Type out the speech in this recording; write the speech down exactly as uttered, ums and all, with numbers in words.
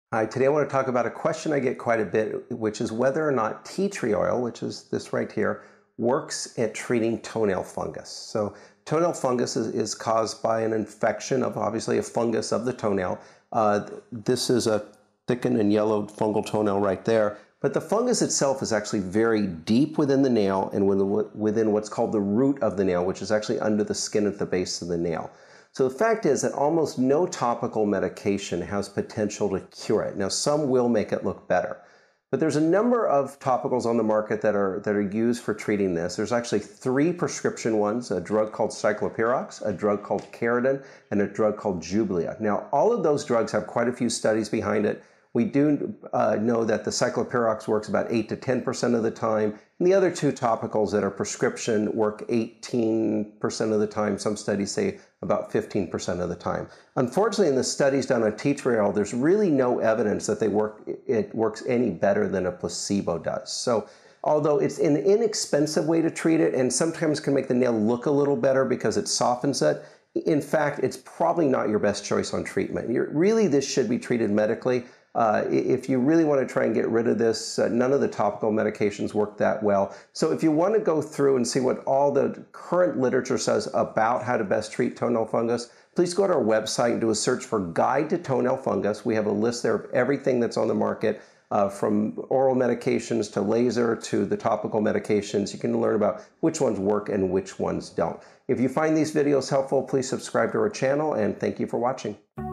Hi, today I want to talk about a question I get quite a bit, which is whether or not tea tree oil, which is this right here, works at treating toenail fungus. So toenail fungus is, is caused by an infection of obviously a fungus of the toenail. Uh, this is a thickened and yellowed fungal toenail right there. But the fungus itself is actually very deep within the nail and within what's called the root of the nail, which is actually under the skin at the base of the nail. So the fact is that almost no topical medication has potential to cure it. Now, some will make it look better, but there's a number of topicals on the market that are that are used for treating this. There's actually three prescription ones: a drug called cyclopirox, a drug called Caradan, and a drug called Jublia. Now, all of those drugs have quite a few studies behind it. We do uh, know that the cyclopirox works about eight to ten percent of the time, and the other two topicals that are prescription work eighteen percent of the time. Some studies say about fifteen percent of the time. Unfortunately, in the studies done on tea tree oil, there's really no evidence that they work. It works any better than a placebo does. So, although it's an inexpensive way to treat it, and sometimes can make the nail look a little better because it softens it, in fact, it's probably not your best choice on treatment. You're, really, this should be treated medically. Uh, if you really want to try and get rid of this, uh, none of the topical medications work that well. So if you want to go through and see what all the current literature says about how to best treat toenail fungus, please go to our website and do a search for Guide to Toenail Fungus. We have a list there of everything that's on the market, uh, from oral medications to laser to the topical medications. You can learn about which ones work and which ones don't. If you find these videos helpful, please subscribe to our channel, and thank you for watching.